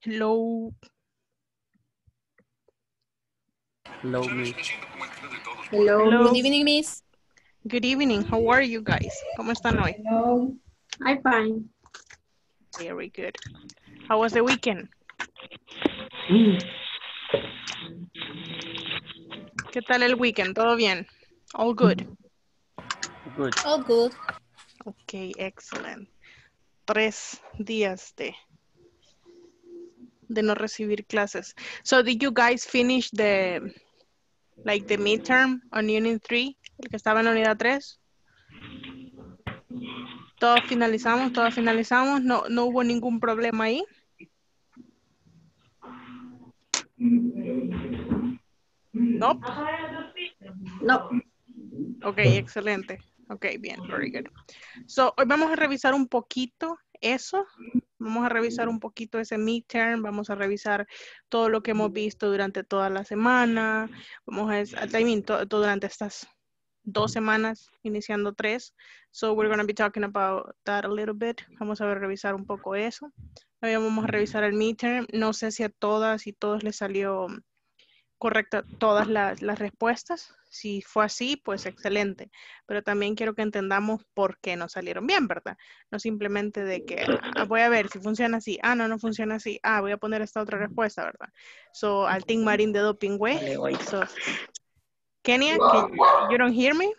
Hello. Hello, Miss. Hello. Hello. Good evening, Miss. Good evening. How are you guys? ¿Cómo están hoy? Hello. I'm fine. Very good. How was the weekend? ¿Qué tal el weekend? ¿Todo bien? All good. Good. All good. Okay, excellent. 3 días de no recibir clases. So did you guys finish the midterm on Unit 3? El que estaba en la unidad 3. Todos finalizamos. No hubo ningún problema ahí. Nope. No. Ok, excelente. Ok, bien, very good. So, hoy vamos a revisar un poquito eso. Vamos a revisar un poquito ese midterm. Vamos a revisar todo lo que hemos visto durante toda la semana. Vamos a todo durante estas 2 semanas, iniciando 3. So, we're going to be talking about that a little bit. Vamos a revisar un poco eso. Hoy vamos a revisar el midterm. No sé si a todas y todos les salió correcta todas las respuestas. Si fue así, pues excelente. Pero también quiero que entendamos por qué no salieron bien, ¿verdad? No simplemente de que voy a ver si funciona así. No funciona así. Voy a poner esta otra respuesta, ¿verdad? So, al Team Marín de Doping Way. So, Kenia, you don't hear me?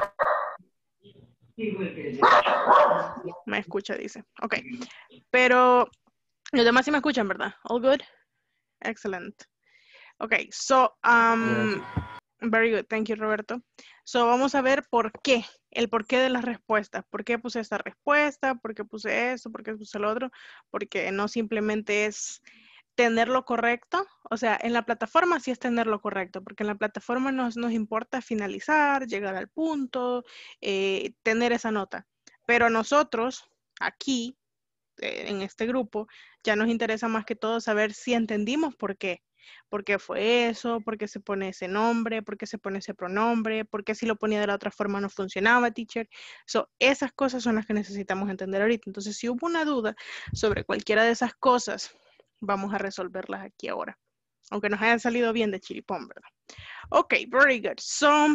Me escucha, dice. Ok. Pero los demás sí me escuchan, ¿verdad? All good? Excellent. Ok, so, Yes. very good, thank you, Roberto. So, vamos a ver el porqué de las respuestas. ¿Por qué puse esta respuesta? ¿Por qué puse eso? ¿Por qué puse el otro? Porque no simplemente es tenerlo correcto. O sea, en la plataforma sí es tenerlo correcto, porque en la plataforma nos importa finalizar, llegar al punto, tener esa nota. Pero nosotros, aquí, en este grupo, ya nos interesa más que todo saber si entendimos por qué. ¿Por qué fue eso? ¿Por qué se pone ese nombre? ¿Por qué se pone ese pronombre? ¿Por qué si lo ponía de la otra forma no funcionaba, teacher? So, esas cosas son las que necesitamos entender ahorita. Entonces, si hubo una duda sobre cualquiera de esas cosas, vamos a resolverlas aquí ahora. Aunque nos hayan salido bien de chiripón, ¿verdad? Ok, very good. So,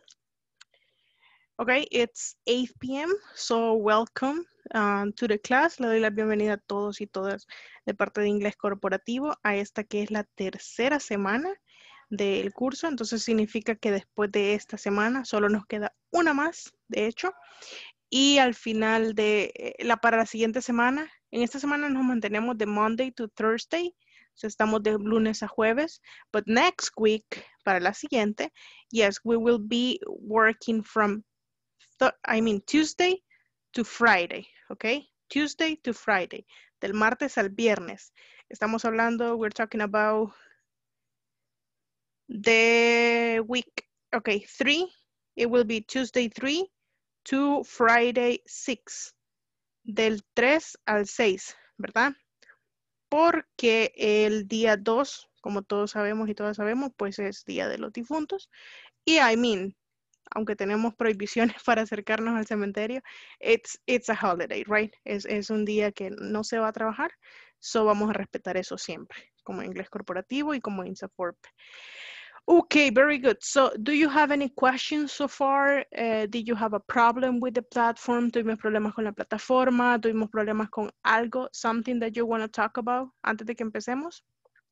okay, it's 8 p.m. So, welcome to the class. Le doy la bienvenida a todos y todas de parte de Inglés Corporativo a esta que es la tercera semana del curso. Entonces significa que después de esta semana solo nos queda una más, de hecho. Y al final para la siguiente semana, en esta semana nos mantenemos de Monday to Thursday. So, estamos de lunes a jueves. But next week, para la siguiente, yes, we will be working from Tuesday to Friday, ¿ok? Tuesday to Friday, del martes al viernes. Estamos hablando, we're talking about the week, okay, 3, it will be Tuesday 3 to Friday 6, del 3 al 6, ¿verdad? Porque el día 2, como todos sabemos y todas sabemos, pues es Día de los Difuntos. Y aunque tenemos prohibiciones para acercarnos al cementerio, it's a holiday, right? Es un día que no se va a trabajar, so vamos a respetar eso siempre, como inglés corporativo y como INSAFORP. Okay, very good. So, do you have any questions so far? Did you have a problem with the platform? ¿Tuvimos problemas con la plataforma? ¿Tuvimos problemas con algo? Something that you want to talk about antes de que empecemos?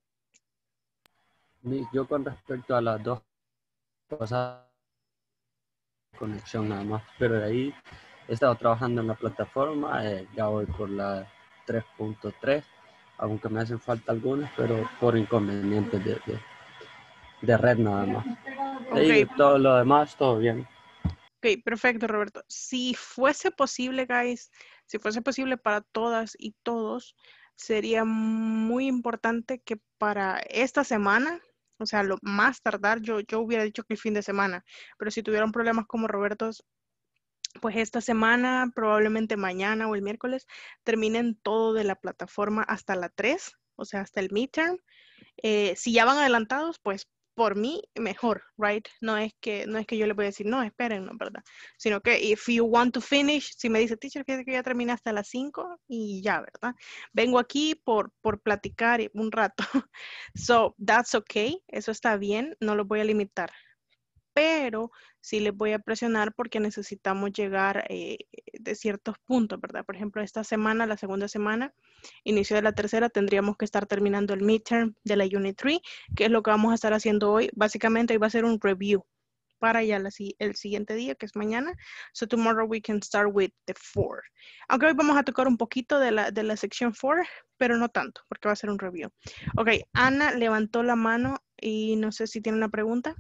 Miss, yo con respecto a las dos cosas, conexión nada más, pero de ahí he estado trabajando en la plataforma, ya voy por la 3.3, aunque me hacen falta algunas, pero por inconvenientes de red nada más. Okay. Y todo lo demás, todo bien. Ok, perfecto, Roberto. Si fuese posible, guys, si fuese posible para todas y todos, sería muy importante que para esta semana, o sea, lo más tardar, yo hubiera dicho que el fin de semana, pero si tuvieron problemas como Roberto, pues esta semana, probablemente mañana o el miércoles, terminen todo de la plataforma hasta la 3, o sea, hasta el midterm. Si ya van adelantados, pues por mí, mejor, right? No es que yo le voy a decir, no, esperen, no, ¿verdad? Sino que if you want to finish, si me dice, teacher, fíjate que ya terminé hasta las 5 y ya, ¿verdad? Vengo aquí por platicar un rato. So, that's okay, eso está bien, no lo voy a limitar. Pero sí les voy a presionar porque necesitamos llegar de ciertos puntos, ¿verdad? Por ejemplo, esta semana, la segunda semana, inicio de la tercera, tendríamos que estar terminando el midterm de la Unit 3, que es lo que vamos a estar haciendo hoy. Básicamente, hoy va a ser un review para ya el siguiente día, que es mañana. So tomorrow we can start with the 4. Aunque hoy vamos a tocar un poquito de la sección 4, pero no tanto, porque va a ser un review. Ok, Ana levantó la mano y no sé si tiene una pregunta.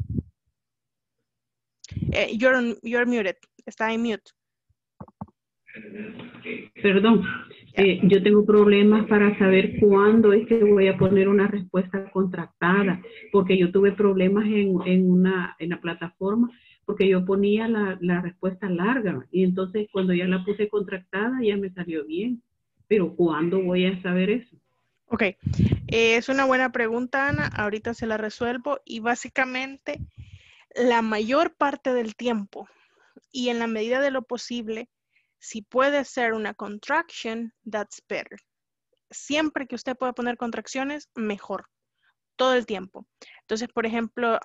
You're muted. Está en mute. Perdón, yo tengo problemas para saber cuándo es que voy a poner una respuesta contractada, porque yo tuve problemas en la plataforma, porque yo ponía la respuesta larga, y entonces cuando ya la puse contractada ya me salió bien. Pero ¿cuándo voy a saber eso? Ok, es una buena pregunta, Ana. Ahorita se la resuelvo y básicamente la mayor parte del tiempo y en la medida de lo posible, si puede ser una contraction, that's better. Siempre que usted pueda poner contracciones, mejor. Todo el tiempo. Entonces, por ejemplo,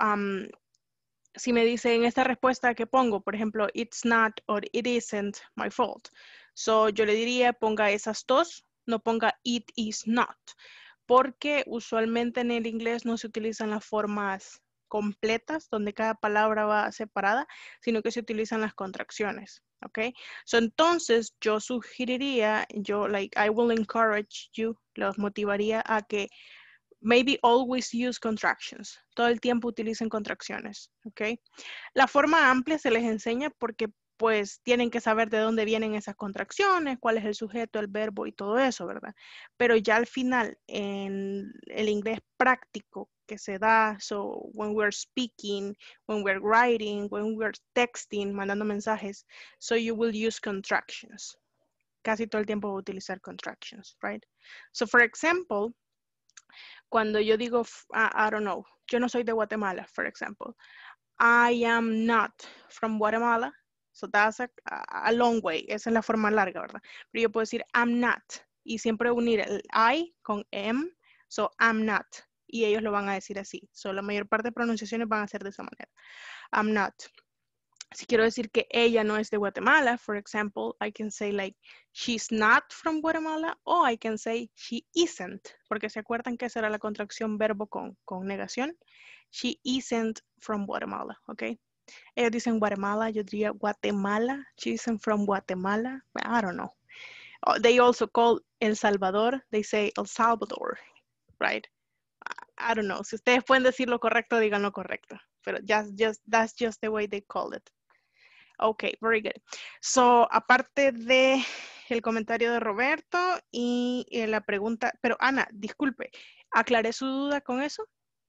si me dice en esta respuesta que pongo, por ejemplo, it's not or it isn't my fault. So, yo le diría, ponga esas dos, no ponga it is not. Porque usualmente en el inglés no se utilizan las formas completas, donde cada palabra va separada, sino que se utilizan las contracciones, ¿ok? So, entonces, yo sugeriría, I will encourage you, los motivaría a que maybe always use contractions. Todo el tiempo utilicen contracciones, ¿ok? La forma amplia se les enseña porque pues tienen que saber de dónde vienen esas contracciones, cuál es el sujeto, el verbo y todo eso, ¿verdad? Pero ya al final, en el inglés práctico que se da, so when we're speaking, when we're writing, when we're texting, mandando mensajes, so you will use contractions. Casi todo el tiempo voy a utilizar contractions, right? So for example, cuando yo digo, I don't know, yo no soy de Guatemala, for example. I am not from Guatemala. So that's a long way. Esa es la forma larga, ¿verdad? Pero yo puedo decir I'm not. Y siempre unir el I con am. So I'm not. Y ellos lo van a decir así. So la mayor parte de pronunciaciones van a ser de esa manera. I'm not. Si quiero decir que ella no es de Guatemala, for example, I can say like, she's not from Guatemala, o I can say she isn't, porque se acuerdan que esa era la contracción verbo con negación. She isn't from Guatemala, ¿ok? Ellos dicen Guatemala, yo diría Guatemala. She isn't from Guatemala. I don't know. They also call El Salvador, they say El Salvador, right? I don't know. Si ustedes pueden decir lo correcto, digan lo correcto. Pero that's just the way they call it. Ok, very good. So, aparte de el comentario de Roberto y la pregunta, pero Ana, disculpe, ¿aclaré su duda con eso?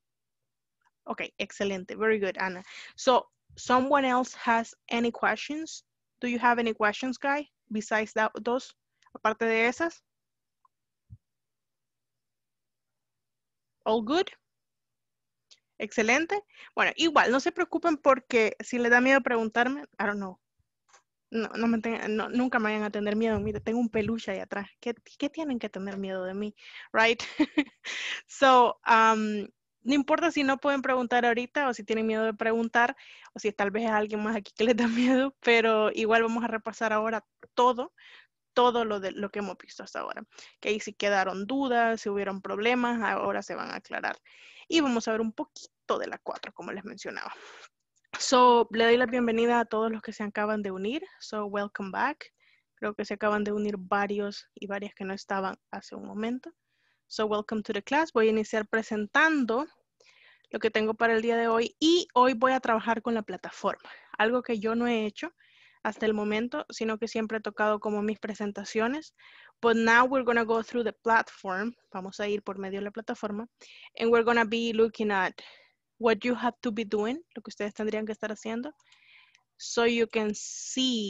Ok, excelente. Very good, Ana. So, someone else has any questions? Do you have any questions, Guy, besides those? Aparte de esas? All good? Excelente. Bueno, igual, no se preocupen porque si les da miedo preguntarme, I don't know. Nunca me vayan a tener miedo. Mire, tengo un peluche ahí atrás. ¿Qué tienen que tener miedo de mí? Right? So, no importa si no pueden preguntar ahorita o si tienen miedo de preguntar o si tal vez es alguien más aquí que les da miedo, pero igual vamos a repasar ahora todo lo que hemos visto hasta ahora. Que ahí si quedaron dudas, si hubieron problemas, ahora se van a aclarar. Y vamos a ver un poquito de la 4, como les mencionaba. So, le doy la bienvenida a todos los que se acaban de unir. So, welcome back. Creo que se acaban de unir varios y varias que no estaban hace un momento. So, welcome to the class. Voy a iniciar presentando lo que tengo para el día de hoy y hoy voy a trabajar con la plataforma. Algo que yo no he hecho hasta el momento, sino que siempre he tocado como mis presentaciones. But now we're going to go through the platform. Vamos a ir por medio de la plataforma. And we're going to be looking at what you have to be doing, lo que ustedes tendrían que estar haciendo, so you can see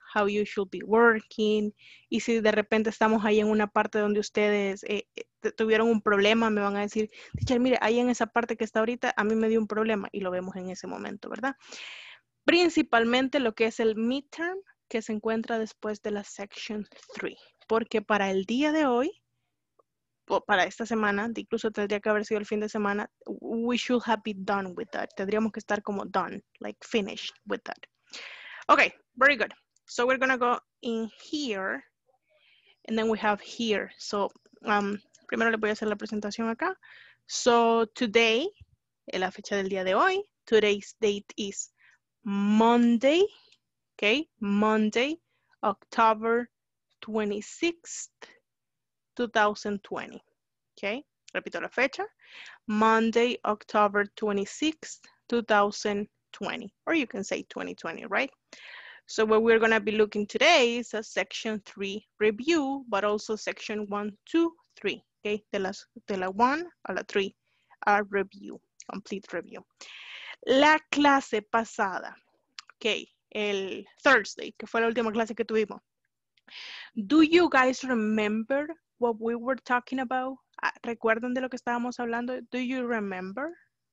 how you should be working. Y si de repente estamos ahí en una parte donde ustedes tuvieron un problema, me van a decir, teacher, mire, ahí en esa parte que está ahorita, a mí me dio un problema y lo vemos en ese momento, ¿verdad? Principalmente lo que es el midterm, que se encuentra después de la section 3, porque para el día de hoy, o para esta semana, incluso tendría que haber sido el fin de semana, we should have been done with that. Tendríamos que estar como done, like finished with that. Okay, very good. So we're gonna go in here, and then we have here. So, primero le voy a hacer la presentación acá. So today, la fecha del día de hoy, today's date is Monday, okay, Monday, October 26th, 2020, okay, repito la fecha, Monday, October 26th, 2020, or you can say 2020, right? So what we're gonna be looking today is a section 3 review, but also section 1, 2, 3, okay, de la 1 a la 3, review, complete review. La clase pasada, ok, el Thursday, que fue la última clase que tuvimos. Do you guys remember what we were talking about? ¿Recuerdan de lo que estábamos hablando? Do you remember?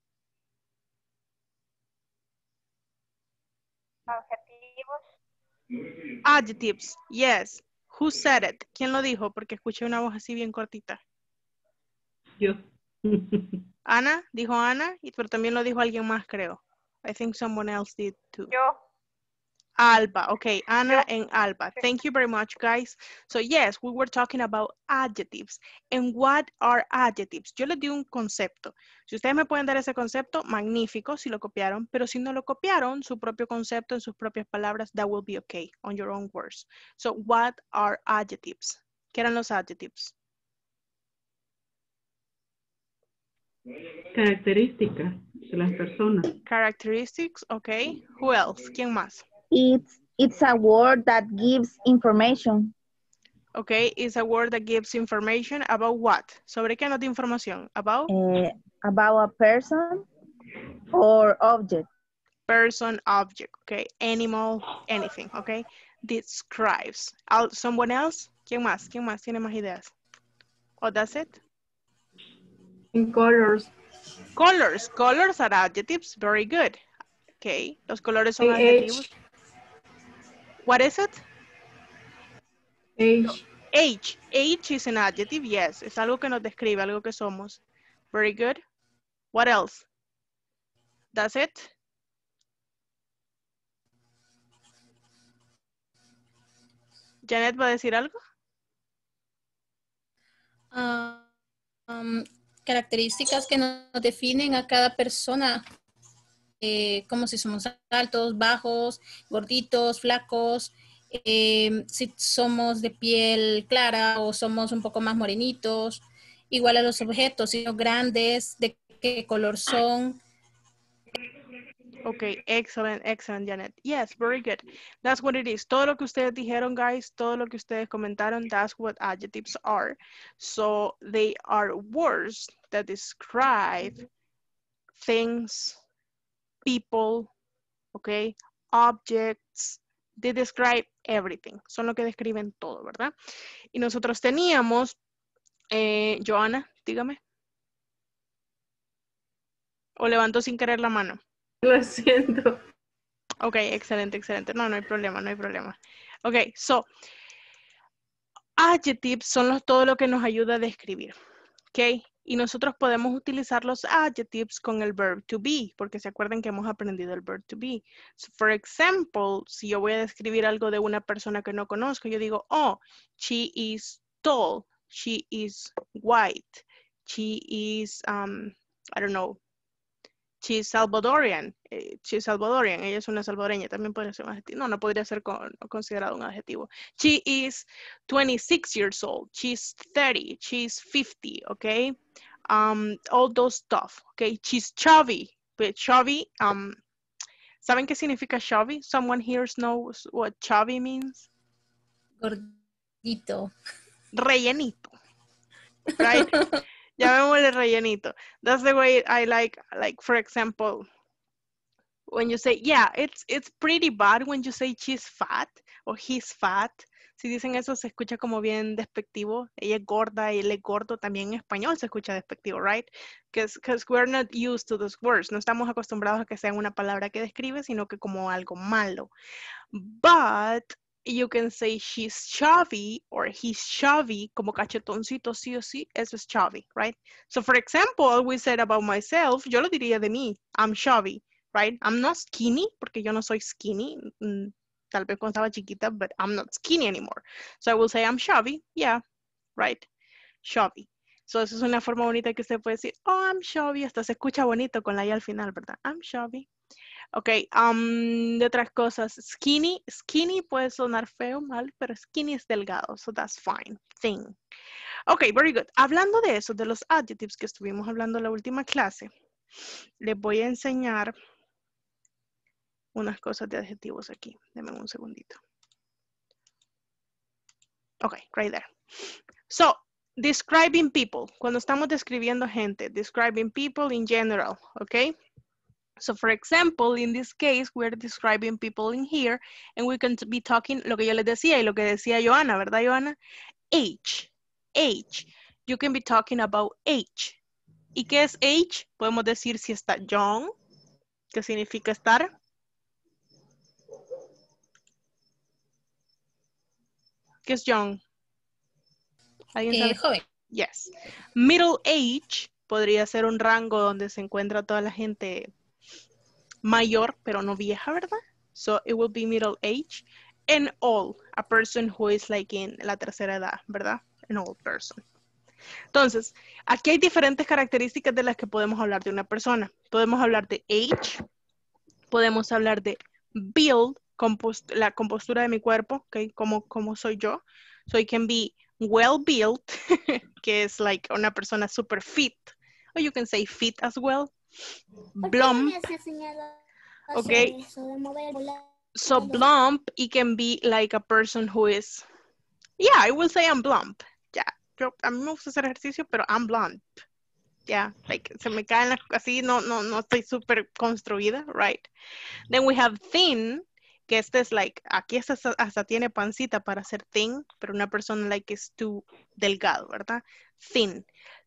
Adjetivos. Adjectives, yes. Who said it? ¿Quién lo dijo? Porque escuché una voz así bien cortita. Yo. Ana, dijo Ana, pero también lo dijo alguien más, creo. I think someone else did too. Yo. Alba, okay, Ana Yo. and Alba. Thank you very much, guys. So yes, we were talking about adjectives. And what are adjectives? Yo les di un concepto. Si ustedes me pueden dar ese concepto, magnífico, si lo copiaron. Pero si no lo copiaron, su propio concepto en sus propias palabras, that will be okay, on your own words. So what are adjectives? ¿Qué eran los adjectives? Características de las personas. Characteristics, okay. Who else? ¿Quién más? It's a word that gives information. Okay, it's a word that gives information about what? ¿Sobre qué nos da información? About? About a person or object. Person, object, okay? Animal, anything, okay? Describes. Someone else? ¿Quién más? ¿Quién más tiene más ideas? Oh, that's it? In colors. Colors. Colors are adjectives. Very good. Okay, los colores son Age. adjetivos. What is it? Age. Age. Age is an adjective, yes. Es algo que nos describe, algo que somos. Very good. What else? That's it? Janet va a decir algo. Características que nos definen a cada persona, como si somos altos, bajos, gorditos, flacos, si somos de piel clara o somos un poco más morenitos, igual a los objetos, si son grandes, de qué color son. Okay, excellent, excellent, Janet. Yes, very good. That's what it is. Todo lo que ustedes dijeron, guys, todo lo que ustedes comentaron, that's what adjectives are. So they are words that describe things, people, okay, objects. They describe everything. Son lo que describen todo, ¿verdad? Y nosotros teníamos, Joana, dígame. O levantó sin querer la mano. Lo siento. Ok, excelente, excelente. No, no hay problema, no hay problema. Ok, so, adjectives son todo lo que nos ayuda a describir. Ok, y nosotros podemos utilizar los adjectives con el verb to be, porque se acuerdan que hemos aprendido el verb to be. So, for example, si yo voy a describir algo de una persona que no conozco, yo digo, oh, she is tall, she is white, she is, I don't know, she's Salvadorian. She's Salvadorian. Ella es una salvadoreña. También podría ser un adjetivo. No, no podría ser considerado un adjetivo. She is 26 years old. She's 30. She's 50. Okay. All those stuff. Okay. She's chubby. But chubby. ¿Saben qué significa chubby? Someone here knows what chubby means? Gordito. Rellenito. Right? Llamémosle rellenito. That's the way I like, for example, when you say, yeah, it's pretty bad when you say she's fat, o he's fat. Si dicen eso se escucha como bien despectivo. Ella es gorda, él es gordo. También en español se escucha despectivo, right? Because we're not used to those words. No estamos acostumbrados a que sean una palabra que describe, sino que como algo malo. But you can say she's chubby or he's chubby, como cachetoncito sí o sí, eso es chubby, right? So for example, we said about myself, yo lo diría de mí, I'm chubby, right? I'm not skinny, porque yo no soy skinny, tal vez cuando estaba chiquita, but I'm not skinny anymore. So I will say I'm chubby, yeah, right? Chubby. So esa es una forma bonita que usted puede decir, oh, I'm chubby, hasta se escucha bonito con la I al final, ¿verdad? I'm chubby. Ok, de otras cosas, skinny puede sonar feo, mal, pero skinny es delgado, so that's fine, thin. Ok, very good. Hablando de eso, de los adjectives que estuvimos hablando en la última clase, les voy a enseñar unas cosas de adjetivos aquí. Denme un segundito. Ok, right there. So, describing people, cuando estamos describiendo gente, describing people in general, ok? So for example, in this case, we're describing people in here, and we can be talking, lo que yo les decía y lo que decía Johanna, ¿verdad, Johanna? Age. You can be talking about age. ¿Y qué es age? Podemos decir si está young, que significa estar. ¿Qué es young? ¿Alguien sabe? Joven. Yes. Middle age podría ser un rango donde se encuentra toda la gente mayor, pero no vieja, ¿verdad? So it will be middle age. And old, a person who is like in la tercera edad, ¿verdad? An old person. Entonces, aquí hay diferentes características de las que podemos hablar de una persona. Podemos hablar de age, podemos hablar de build, la compostura de mi cuerpo, ¿ok? Como soy yo. So it can be well built, que es like una persona super fit. Or you can say fit as well. Plump. Okay. So plump, it can be like a person who is, yeah, I will say I'm plump. Yeah, a mí me gusta hacer ejercicio, pero I'm plump. Yeah, like se me caen así, no estoy súper construida, right? Then we have thin, que este es like, aquí hasta tiene pancita para ser thin, pero una persona like es too delgado, ¿verdad? Thin.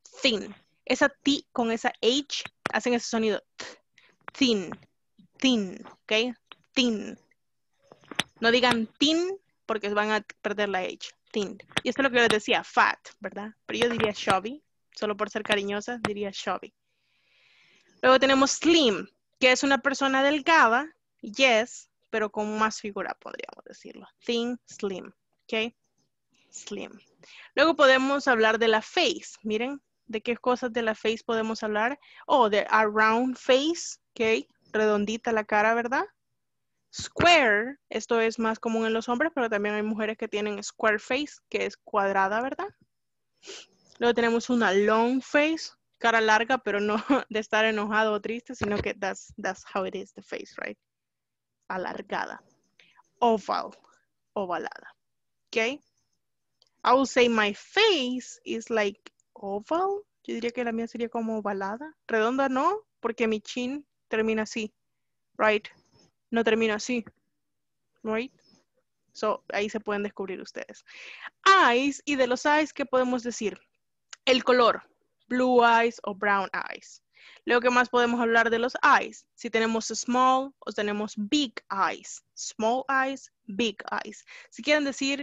Esa T con esa H hacen ese sonido. Thin, ¿ok? Thin. No digan thin porque van a perder la H. Thin. Y esto es lo que yo les decía, fat, ¿verdad? Pero yo diría chubby. Solo por ser cariñosa, diría chubby. Luego tenemos slim, que es una persona delgada, yes, pero con más figura, podríamos decirlo. Thin, slim, ¿ok? Slim. Luego podemos hablar de la face. Miren, ¿de qué cosas de la face podemos hablar? Oh, de a round face, ¿ok? Redondita la cara, ¿verdad? Square, esto es más común en los hombres, pero también hay mujeres que tienen square face, que es cuadrada, ¿verdad? Luego tenemos una long face, cara larga, pero no de estar enojado o triste, sino que that's how it is, the face, right? Alargada. Oval, ovalada. Okay? I will say my face is like oval. Yo diría que la mía sería como ovalada. Redonda no, porque mi chin termina así, right? No termina así, right? So, ahí se pueden descubrir ustedes. Eyes, y de los eyes, ¿qué podemos decir? El color, blue eyes o brown eyes. Luego, ¿qué más podemos hablar de los eyes? Si tenemos small o tenemos big eyes. Small eyes, big eyes. Si quieren decir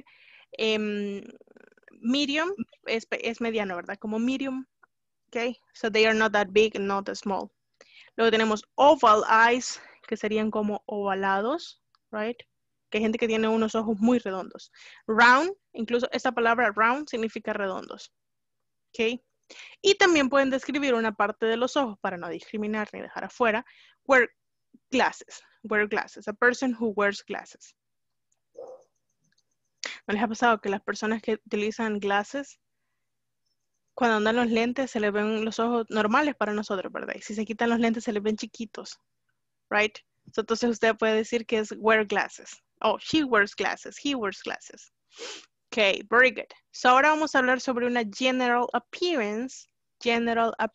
medium, es mediano, ¿verdad? Como medium, ¿ok? So they are not that big and not that small. Luego tenemos oval eyes, que serían como ovalados, right? Que hay gente que tiene unos ojos muy redondos. Round, incluso esta palabra round significa redondos. ¿Ok? Y también pueden describir una parte de los ojos para no discriminar ni dejar afuera. Wear glasses. A person who wears glasses. ¿No les ha pasado que las personas que utilizan glasses, cuando andan los lentes, se les ven los ojos normales para nosotros, ¿verdad? Y si se quitan los lentes, se les ven chiquitos, right? So, entonces usted puede decir que es wear glasses. Oh, she wears glasses. He wears glasses. Okay, very good. So ahora vamos a hablar sobre una general appearance,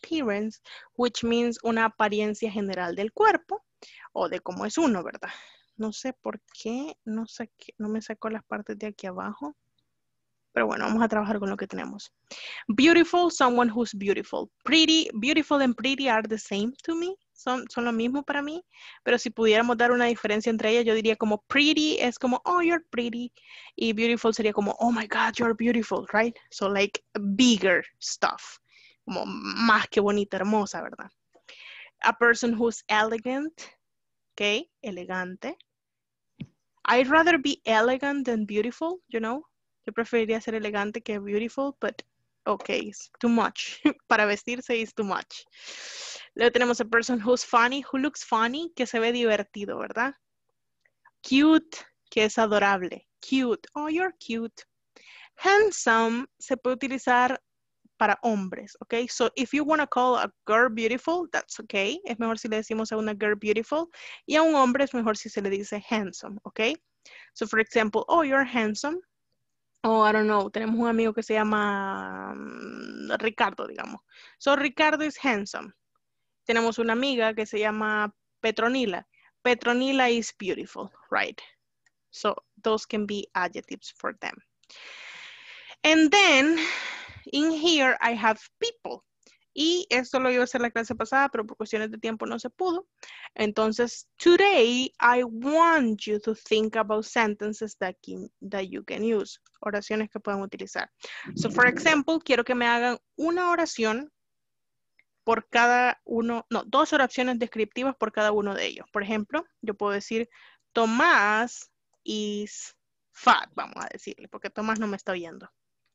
which means una apariencia general del cuerpo o de cómo es uno, ¿verdad? No sé por qué, no me sacó las partes de aquí abajo. Pero bueno, vamos a trabajar con lo que tenemos. Beautiful, someone who's beautiful. Pretty, beautiful and pretty are the same to me. Son lo mismo para mí. Pero si pudiéramos dar una diferencia entre ellas, yo diría como pretty es como, oh, you're pretty. Y beautiful sería como, oh my God, you're beautiful, right? So like bigger stuff. Como más que bonita, hermosa, ¿verdad? A person who's elegant. Ok, elegante. I'd rather be elegant than beautiful, you know. Yo preferiría ser elegante que beautiful, but okay, it's too much. Para vestirse is too much. Luego tenemos a person who's funny, who looks funny, que se ve divertido, ¿verdad? Cute, que es adorable. Cute, oh, you're cute. Handsome se puede utilizar para hombres, ¿ok? So if you want to call a girl beautiful, that's okay. Es mejor si le decimos a una girl beautiful. Y a un hombre es mejor si se le dice handsome, ¿ok? So for example, oh, you're handsome. Oh, I don't know, tenemos un amigo que se llama Ricardo, digamos. So Ricardo is handsome. Tenemos una amiga que se llama Petronila. Petronila is beautiful, right? So those can be adjectives for them. And then in here I have people. Y esto lo iba a hacer la clase pasada, pero por cuestiones de tiempo no se pudo. Entonces, today I want you to think about sentences that you can use. Oraciones que pueden utilizar. So, for example, quiero que me hagan una oración por cada uno, no, dos oraciones descriptivas por cada uno de ellos. Por ejemplo, yo puedo decir, Tomás is fat, vamos a decirle, porque Tomás no me está oyendo.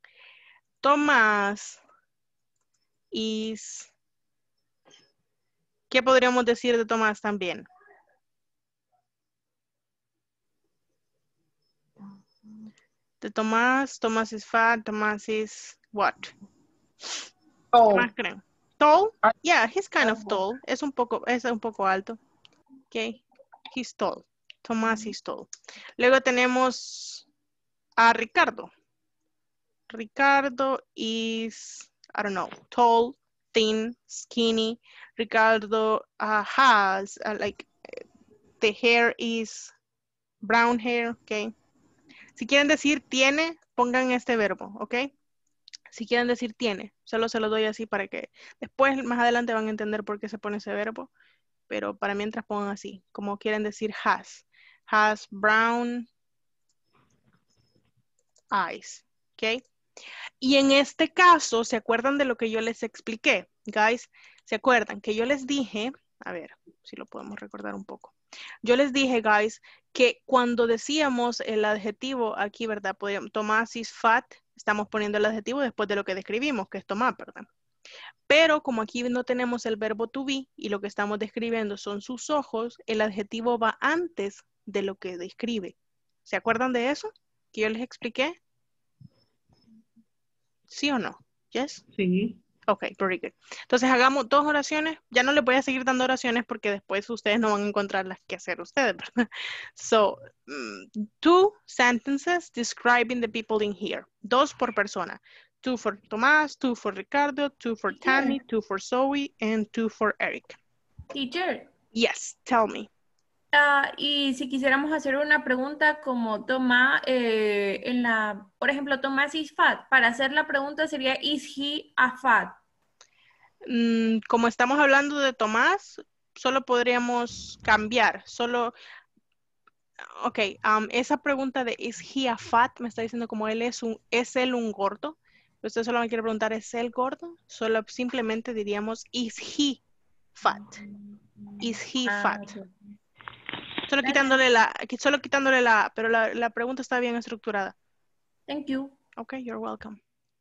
Tomás is... ¿Qué podríamos decir de Tomás también? De Tomás, Tomás is fat, Tomás is what? ¿Qué más creen? Tall? Yeah, he's kind of tall. Es un poco alto. Okay, he's tall. Tomás is tall. Luego tenemos a Ricardo. Ricardo is, I don't know, tall, thin, skinny. Ricardo has like the hair is brown hair, okay. Si quieren decir tiene, pongan este verbo, ¿ok? Si quieren decir tiene, solo se lo doy así para que después, más adelante van a entender por qué se pone ese verbo, pero para mientras pongan así, como quieren decir has. Has brown eyes, ¿ok? Y en este caso, ¿se acuerdan de lo que yo les expliqué? Guys, ¿se acuerdan que yo les dije, a ver si lo podemos recordar un poco. Yo les dije, guys, que cuando decíamos el adjetivo aquí, ¿verdad? Tomás is fat, estamos poniendo el adjetivo después de lo que describimos, que es Tomás, ¿verdad? Pero como aquí no tenemos el verbo to be y lo que estamos describiendo son sus ojos, el adjetivo va antes de lo que describe. ¿Se acuerdan de eso? Que yo les expliqué. ¿Sí o no? Yes? Sí. Ok, very good. Entonces hagamos dos oraciones. Ya no les voy a seguir dando oraciones porque después ustedes no van a encontrar las que hacer ustedes, ¿verdad? So, 2 sentences describing the people in here. 2 por persona. 2 for Tomás, 2 for Ricardo, 2 for Tammy, 2 for Zoe, and 2 for Eric. Teacher. Yes, tell me. Y si quisiéramos hacer una pregunta como Tomás, por ejemplo, Tomás is fat. Para hacer la pregunta sería, is he a fat? Como estamos hablando de Tomás, solo podríamos cambiar. Ok, esa pregunta de is he a fat me está diciendo como ¿es él un gordo? Usted solo me quiere preguntar, ¿es él gordo? Solo simplemente diríamos, is he fat? Is he fat? Okay. Solo quitándole la, pero la pregunta está bien estructurada. Thank you. Ok, you're welcome.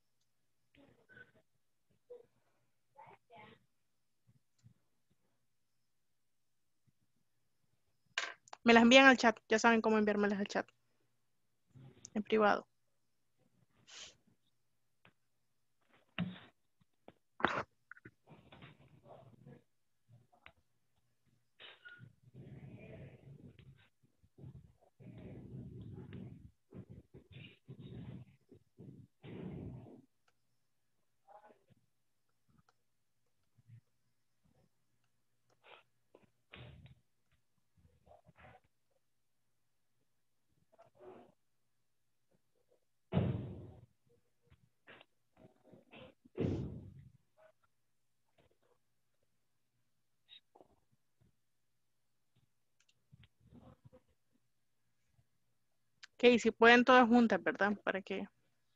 Me las envían al chat, ya saben cómo enviármelas al chat. En privado. Ok, si pueden todas juntas, ¿verdad? Para que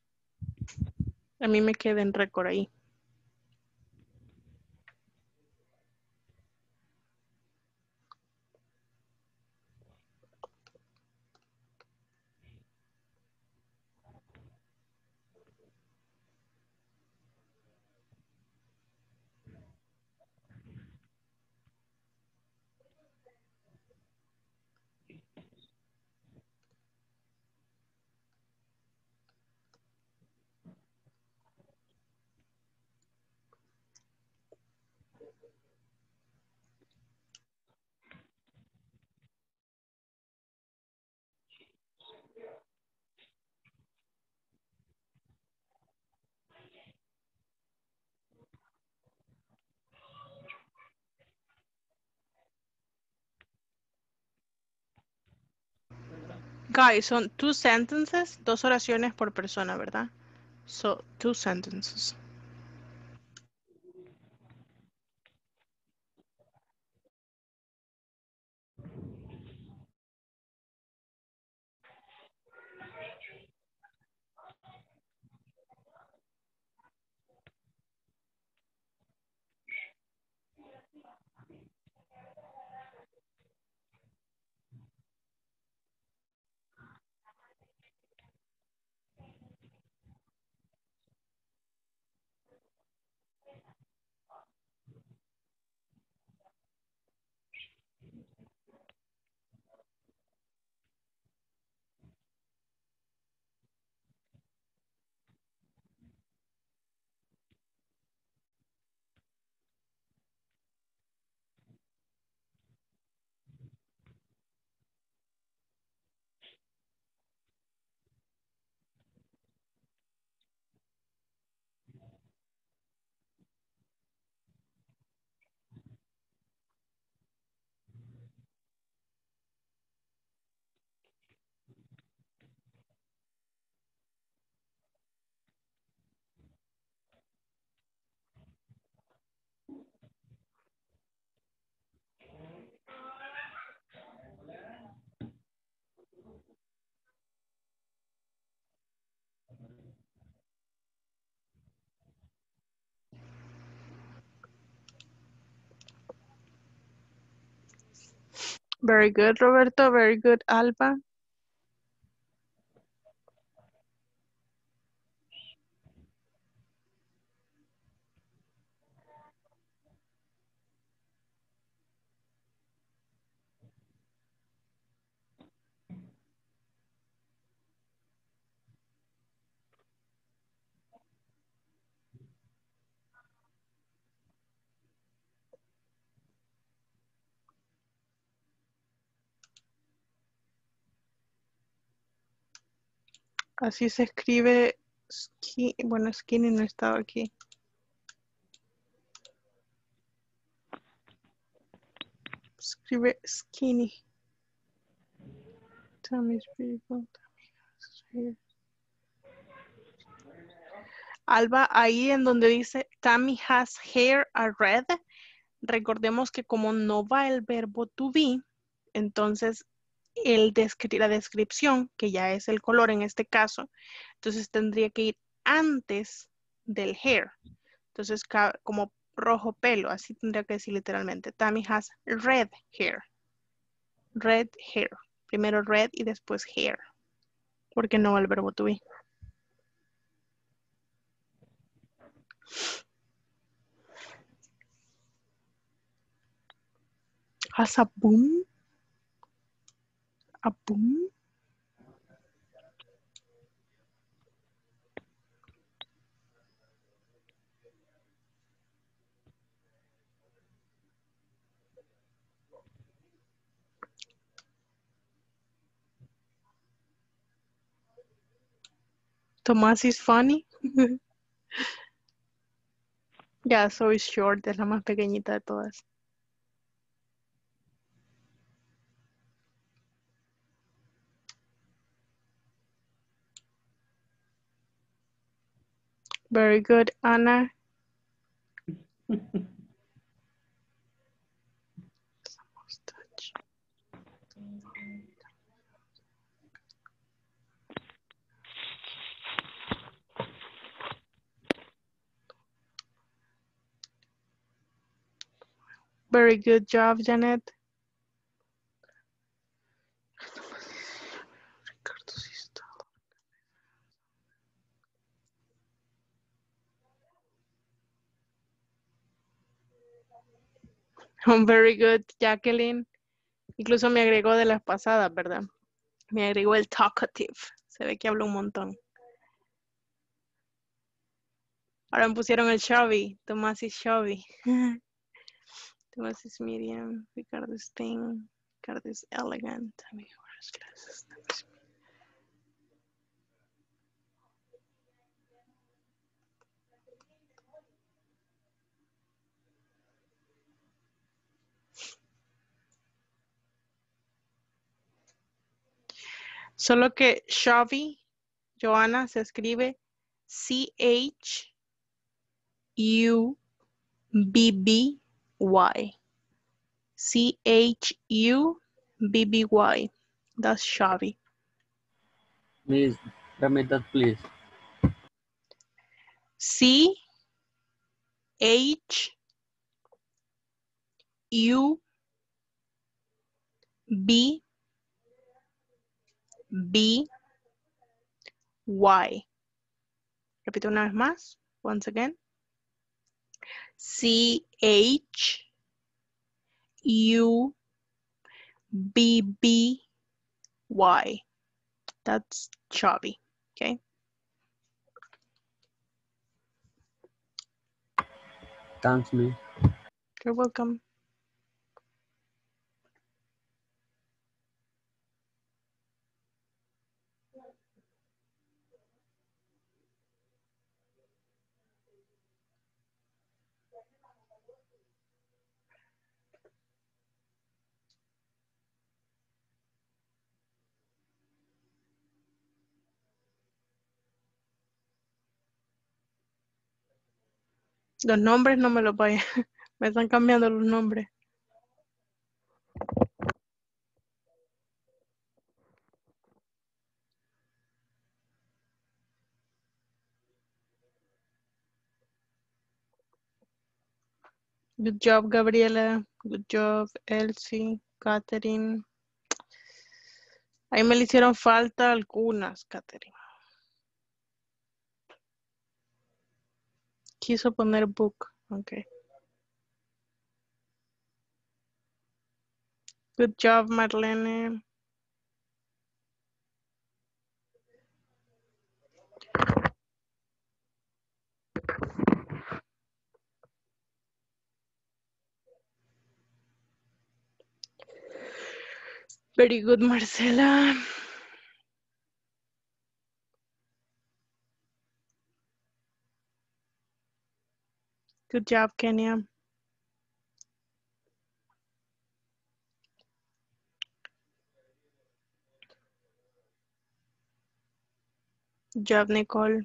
a mí me quede en récord ahí. Guys, son 2 sentences, 2 oraciones por persona, ¿verdad? So, 2 sentences. Very good, Roberto. Very good, Alba. Así se escribe, bueno, skinny no estaba aquí. Escribe skinny. Tommy's beautiful. Alba, ahí en donde dice Tammy has hair a red, recordemos que como no va el verbo to be, entonces la descripción, que ya es el color en este caso, entonces tendría que ir antes del hair. Entonces, como rojo pelo, así tendría que decir literalmente. Tammy has red hair. Red hair. Primero red y después hair. Porque no va el verbo to be. Has a boom. A boom. Tomás is funny. Yeah, so is short. Es la más pequeñita de todas. Very good, Ana. Very good job, Janet. Ricardo, sí está. Very good, Jacqueline. Incluso me agregó de las pasadas, ¿verdad? Me agregó el talkative. Se ve que hablo un montón. Ahora me pusieron el chubby. Tomás is chubby. Tomás is medium. Ricardo is thin. Ricardo is elegant. Solo que chubby, Joana, se escribe C-H-U-B-B-Y. C-H-U-B-B-Y. That's chubby. Miss, repeat that, please. C-H-U-B-B-Y. Repito una vez más. Once again. C-H-U-B-B-Y. That's chubby. Okay. Thanks, Miss. You're welcome. Los nombres no me los vayan. Me están cambiando los nombres. Good job, Gabriela. Good job, Elsie, Catherine. Ahí me le hicieron falta algunas, Catherine. Quiso poner book. Ok. Good job, Marlene. Very good, Marcela. Good job, Kenya. Good job, Nicole.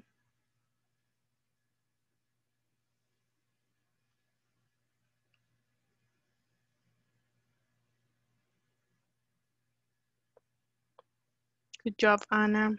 Good job, Ana.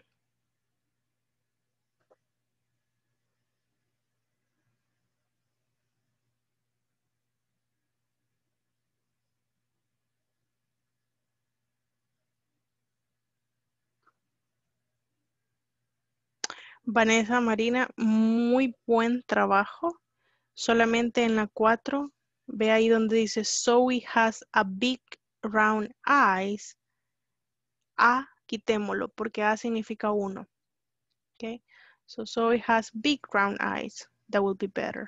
Vanessa, Marina, muy buen trabajo. Solamente en la 4, ve ahí donde dice Zoe has a big round eyes. A, quitémoslo porque A significa 1. Okay, so Zoe has big round eyes. That will be better.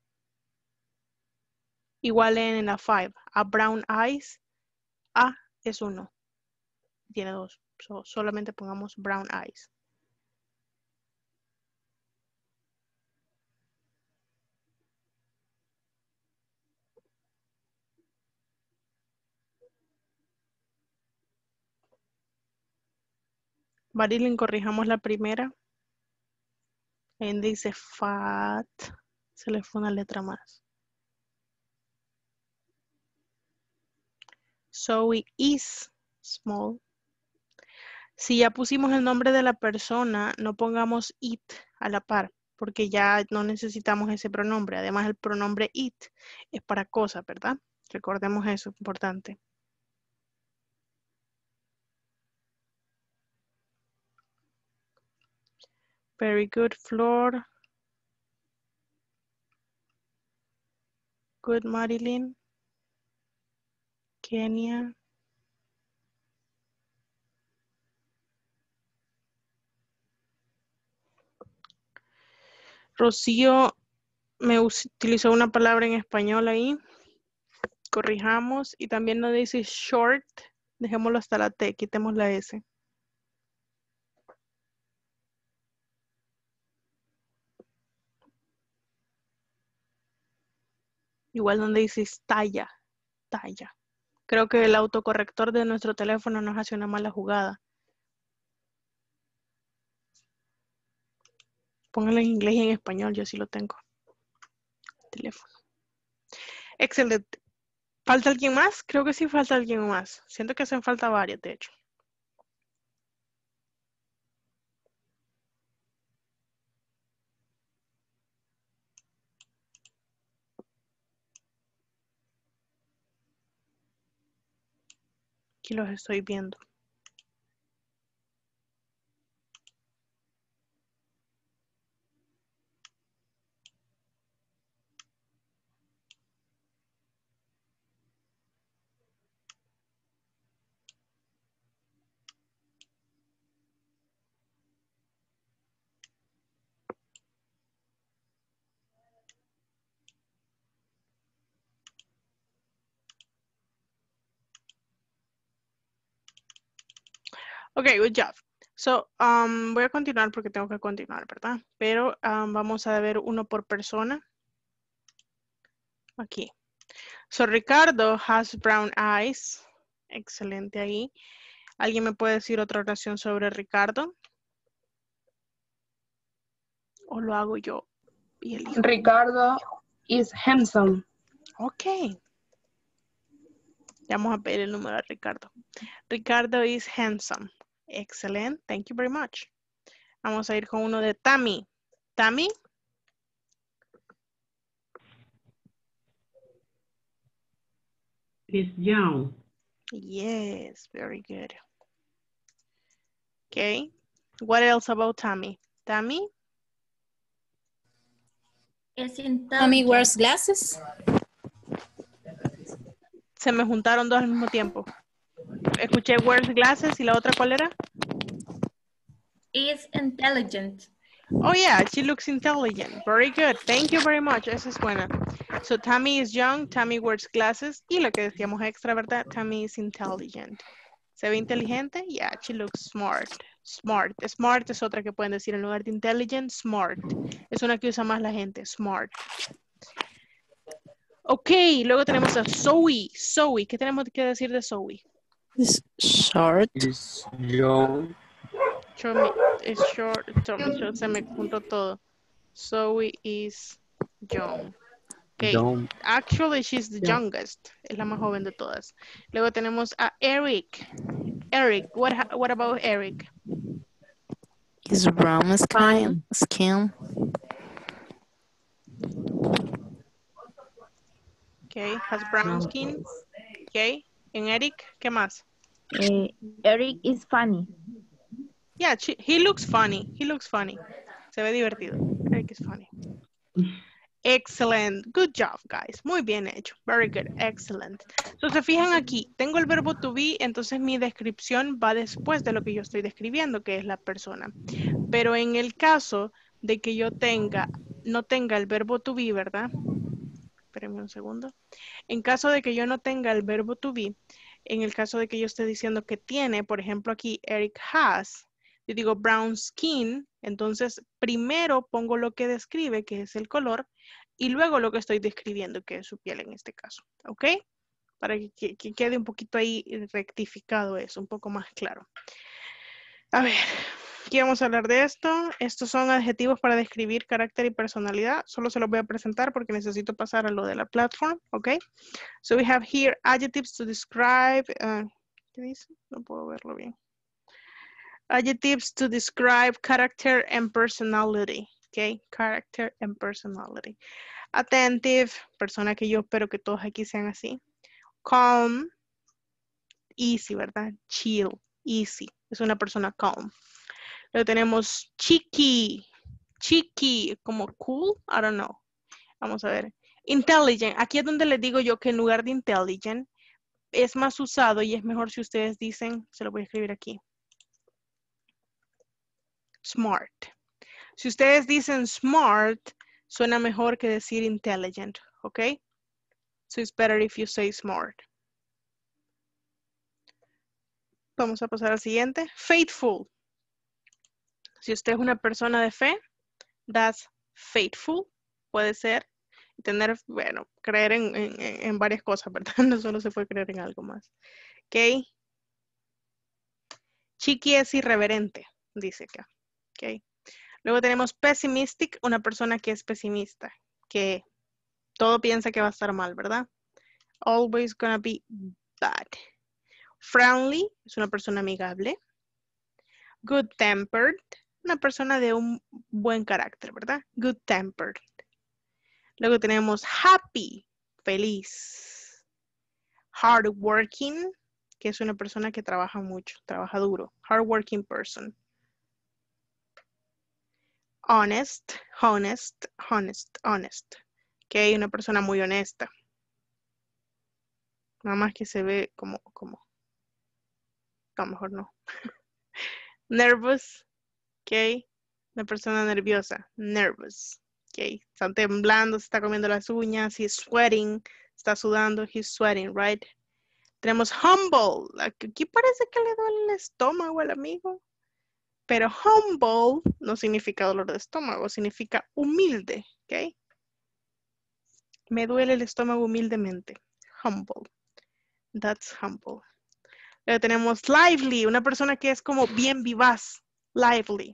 Igual en la 5, a brown eyes, A es 1. Tiene 2. So, solamente pongamos brown eyes. Marilyn, corrijamos la primera. Ahí dice fat. Se le fue una letra más. Zoe is small. Si ya pusimos el nombre de la persona, no pongamos it a la par, porque ya no necesitamos ese pronombre. Además, el pronombre it es para cosas, ¿verdad? Recordemos eso, importante. Very good, Flor. Good, Marilyn. Kenia. Rocío me utilizó una palabra en español ahí. Corrijamos. Y también nos dice short. Dejémoslo hasta la T. Quitemos la S. Igual donde dice talla. Talla. Creo que el autocorrector de nuestro teléfono nos hace una mala jugada. Póngalo en inglés y en español. Yo sí lo tengo. Teléfono. Excelente. ¿Falta alguien más? Creo que sí falta alguien más. Siento que hacen falta varios, de hecho. Aquí los estoy viendo. Ok, good job. So, voy a continuar porque tengo que continuar, ¿verdad? Pero vamos a ver uno por persona. Aquí. So, Ricardo has brown eyes. Excelente ahí. ¿Alguien me puede decir otra oración sobre Ricardo? ¿O lo hago yo y elijo? Ricardo is handsome. Ok. Vamos a pedir el número a Ricardo. Ricardo is handsome. Excellent. Thank you very much. Vamos a ir con uno de Tammy. Tammy. Is young. Yes, very good. Okay. What else about Tammy? Tammy? Es Tammy wears glasses. Se me juntaron dos al mismo tiempo. Escuché wears glasses y la otra ¿cuál era? Is intelligent. Oh yeah, she looks intelligent. Very good. Thank you very much. Esa es buena. So Tammy is young, Tammy wears glasses. Y lo que decíamos extra, ¿verdad? Tammy is intelligent. ¿Se ve inteligente? Yeah, she looks smart. Smart. Smart es otra que pueden decir en lugar de intelligent, smart. Es una que usa más la gente, smart. Ok, luego tenemos a Zoe. Zoe, ¿qué tenemos que decir de Zoe? Is short. Is young. Show me, is short, se me juntó todo. Zoe is young. Okay. Young. Actually, she's the youngest. Es la más joven de todas. Luego tenemos a Eric. Eric, what about Eric? Is brown skin. Okay, has brown skin. Okay, en Eric, ¿qué más? Eric is funny. Yeah, he looks funny. He looks funny. Se ve divertido. Eric is funny. Excellent. Good job, guys. Muy bien hecho. Very good. Excellent. Entonces, se fijan aquí, tengo el verbo to be, entonces mi descripción va después de lo que yo estoy describiendo, que es la persona. Pero en el caso de que yo no tenga el verbo to be, ¿verdad? Espérenme un segundo. En caso de que yo no tenga el verbo to be, en el caso de que yo esté diciendo que tiene, por ejemplo aquí, Eric has, yo digo brown skin, entonces primero pongo lo que describe, que es el color, y luego lo que estoy describiendo, que es su piel en este caso, ¿ok? Para que quede un poquito ahí rectificado eso, un poco más claro. A ver, aquí vamos a hablar de esto. Estos son adjetivos para describir carácter y personalidad. Solo se los voy a presentar porque necesito pasar a lo de la platform, ¿ok? So we have here adjectives to describe, ¿qué dice? No puedo verlo bien. Adjectives to describe character and personality. Okay, character and personality. Attentive, persona que yo espero que todos aquí sean así. calm, easy, ¿verdad? Chill, easy. Es una persona calm. Luego tenemos cheeky. Cheeky, como cool, I don't know. Vamos a ver. Intelligent. Aquí es donde les digo yo que en lugar de intelligent es más usado y es mejor si ustedes dicen, se lo voy a escribir aquí. Smart. Si ustedes dicen smart, suena mejor que decir intelligent, ¿ok? So it's better if you say smart. Vamos a pasar al siguiente. Faithful. Si usted es una persona de fe, that's faithful. Puede ser tener, bueno, creer en varias cosas, ¿verdad? No solo se puede creer en algo más. ¿Ok? Chiqui es irreverente, dice acá. ¿Ok? Luego tenemos pessimistic, una persona que es pesimista, que todo piensa que va a estar mal, ¿verdad? Always gonna be bad. Friendly, es una persona amigable. Good-tempered, una persona de un buen carácter, ¿verdad? Good-tempered. Luego tenemos happy, feliz. Hardworking, que es una persona que trabaja mucho, trabaja duro. Hardworking person. Honest, honest, honest, honest. Que una persona muy honesta. Nada más que se ve como. No, mejor no. Nervous, ok. Una persona nerviosa, nervous, ok. Está temblando, se está comiendo las uñas, he's sweating, está sudando, he's sweating, right? Tenemos humble, aquí parece que le duele el estómago al amigo, pero humble no significa dolor de estómago, significa humilde, ok. Me duele el estómago humildemente, humble, that's humble. Luego tenemos lively, una persona que es como bien vivaz, lively.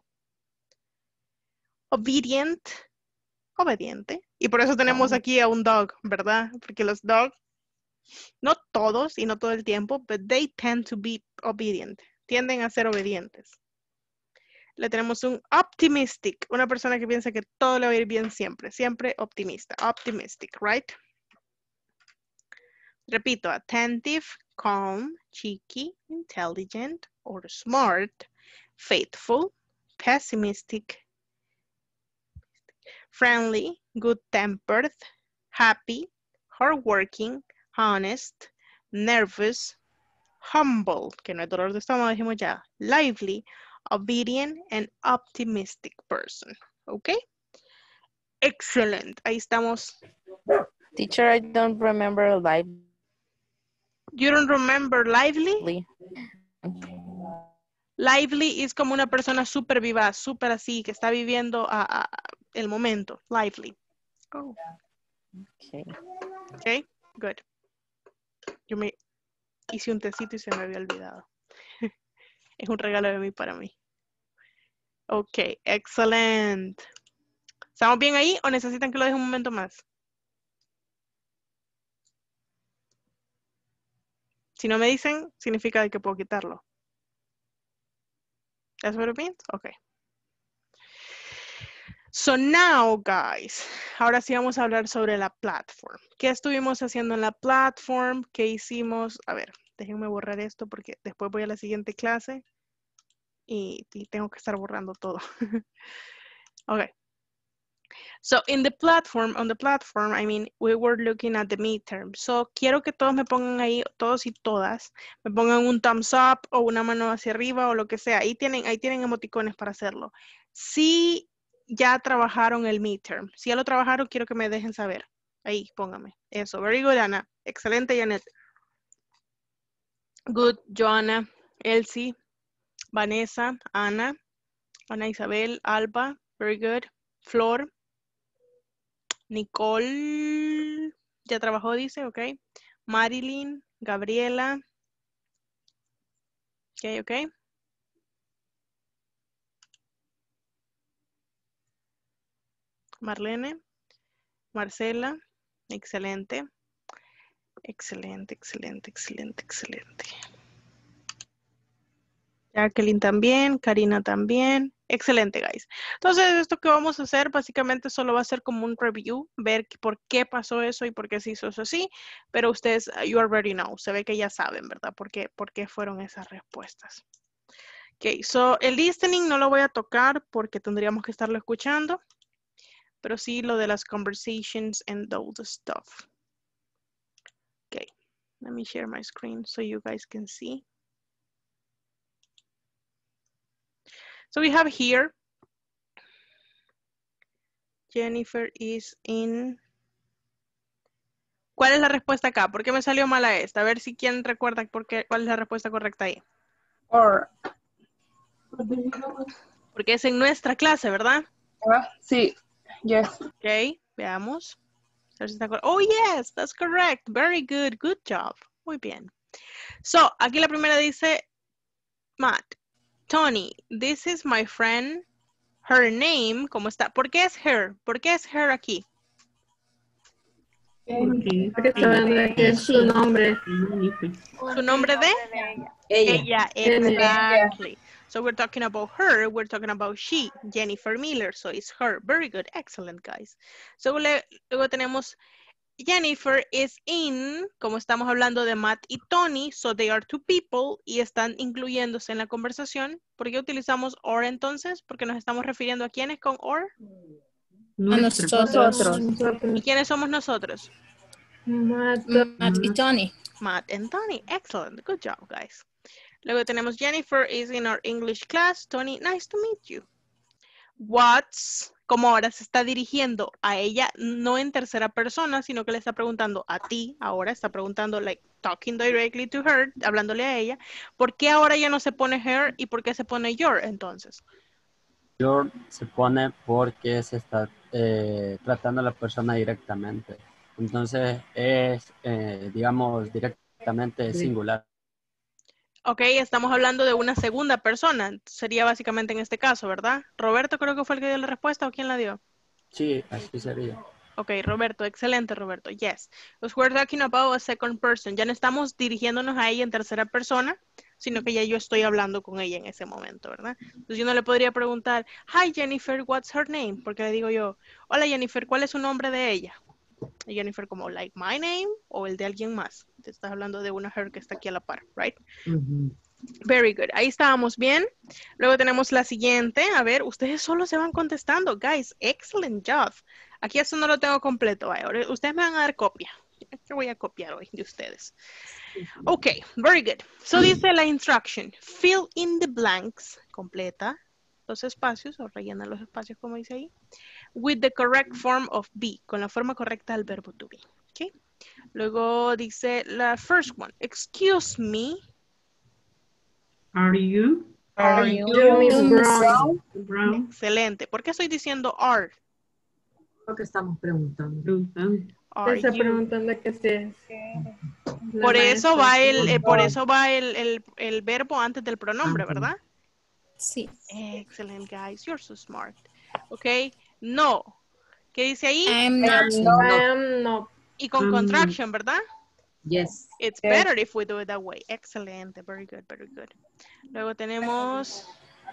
Obedient, obediente. Y por eso tenemos aquí a un dog, ¿verdad? Porque los dogs, no todos y no todo el tiempo, but they tend to be obedient. Tienden a ser obedientes. Le tenemos un optimistic, una persona que piensa que todo le va a ir bien siempre. Siempre optimista. Optimistic, right? Repito, attentive, calm, cheeky, intelligent, or smart, faithful, pessimistic, friendly, good-tempered, happy, hardworking, honest, nervous, humble, que no es dolor de estómago, dijimos ya, lively, obedient, and optimistic person. ¿Ok? Excellent. Ahí estamos. Teacher, I don't remember live. You don't remember lively? Lively es como una persona súper viva, súper así, que está viviendo el momento. Lively. Oh. Okay. Ok, good. Yo me hice un tecito y se me había olvidado. Es un regalo de mí para mí. Ok, excelente. ¿Estamos bien ahí o necesitan que lo deje un momento más? Si no me dicen, significa que puedo quitarlo. That's what it means? Okay. So now, guys, ahora sí vamos a hablar sobre la platform. ¿Qué estuvimos haciendo en la platform? ¿Qué hicimos? A ver, déjenme borrar esto porque después voy a la siguiente clase y tengo que estar borrando todo. Okay. So on the platform, I mean, we were looking at the midterm. So quiero que todos me pongan ahí, todos y todas, me pongan un thumbs up o una mano hacia arriba o lo que sea. Ahí tienen emoticones para hacerlo. Si ya trabajaron el midterm, si ya lo trabajaron, quiero que me dejen saber. Ahí, póngame. Eso, very good, Ana. Excelente, Janet. Good, Joana, Elsie, Vanessa, Ana Isabel, Alba, very good. Flor, Nicole, ya trabajó, dice, ok. Marilyn, Gabriela, ok. Marlene, Marcela, excelente. Excelente. Jacqueline también, Karina también. Excelente, guys. Entonces, esto que vamos a hacer básicamente solo va a ser como un review, ver por qué pasó eso y por qué se hizo eso así, pero ustedes, you already know, se ve que ya saben, ¿verdad? Por qué fueron esas respuestas. Ok, so el listening no lo voy a tocar porque tendríamos que estarlo escuchando, pero sí lo de las conversations and all the stuff. Ok, let me share my screen so you guys can see. So we have here, Jennifer is in... ¿Cuál es la respuesta acá? ¿Por qué me salió mala esta? A ver si quién recuerda cuál es la respuesta correcta ahí. Or. Porque es en nuestra clase, ¿verdad? Sí. Yes. Ok, veamos. A ver si está oh, yes, that's correct. Very good. Good job. Muy bien. So, aquí la primera dice, Matt, Tony, this is my friend. Her name, ¿cómo está? ¿Por qué es her? ¿Por qué es her aquí? Porque Está hablando de que es su nombre. ¿Su nombre de? Ella, exactly. So we're talking about her, we're talking about she, Jennifer Miller, so it's her. Very good, excellent, guys. So luego tenemos Jennifer is in, como estamos hablando de Matt y Tony, so they are two people y están incluyéndose en la conversación. ¿Por qué utilizamos or entonces? Porque nos estamos refiriendo a quiénes con or. A nosotros. ¿Y quiénes somos nosotros? Matt y Tony. Matt and Tony, excellent, good job, guys. Luego tenemos Jennifer is in our English class. Tony, nice to meet you. What's, como ahora se está dirigiendo a ella, no en tercera persona, sino que le está preguntando a ti, ahora está preguntando, like, talking directly to her, hablándole a ella. ¿Por qué ahora ya no se pone her y por qué se pone your entonces? Your se pone porque se está tratando a la persona directamente. Entonces es, digamos, directamente singular. Ok, estamos hablando de una segunda persona. Sería básicamente en este caso, ¿verdad? Roberto creo que fue el que dio la respuesta, ¿o quién la dio? Sí, así sería. Ok, Roberto, excelente, Roberto. Yes. Because we're talking about a second person. Ya no estamos dirigiéndonos a ella en tercera persona, sino que ya yo estoy hablando con ella en ese momento, ¿verdad? Entonces yo no le podría preguntar, hi Jennifer, what's her name? Porque le digo yo, hola Jennifer, ¿cuál es su nombre de ella? Y Jennifer como, like my name o el de alguien más. Te estás hablando de una her que está aquí a la par, right? Very good. Ahí estábamos bien. Luego tenemos la siguiente. A ver, ustedes solo se van contestando. Guys, excellent job. Aquí eso no lo tengo completo. Ahora ustedes me van a dar copia. Yo voy a copiar hoy de ustedes. Ok, very good. So dice la instruction. Fill in the blanks. Completa los espacios o rellena los espacios como dice ahí. With the correct form of be. Con la forma correcta del verbo to be. Ok. Luego dice la first one. Excuse me. Are you? Are you? Brown. Excelente. ¿Por qué estoy diciendo are? Porque estamos preguntando. Are Está you? preguntando que si es. Por eso va el verbo antes del pronombre, ¿verdad? Sí. Excellent, guys. You're so smart. Ok. No. ¿Qué dice ahí? I am not. I am not. Y con contraction, ¿verdad? Yes. It's better if we do it that way. Excelente. Very good, very good. Luego tenemos...